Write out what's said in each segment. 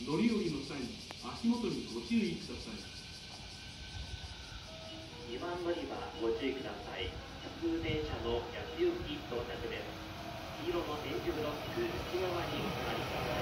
乗り降りの際に足元にご注意ください。 2番乗り場ご注意ください。普通電車の八千行き到着です。黄色の電池ブロック内側にお座りくださ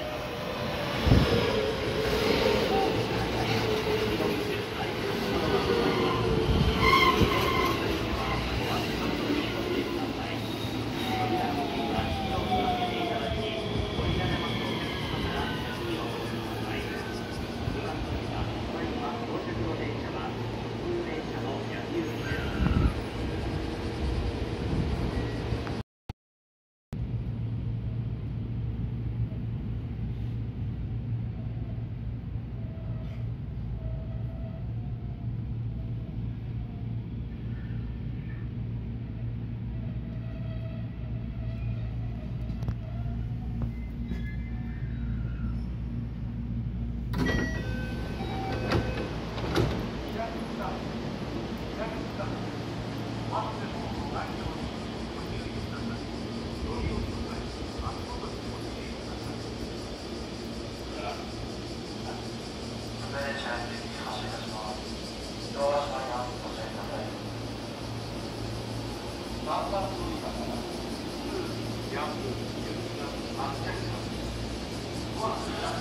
3番乗り場から普通、や安全です。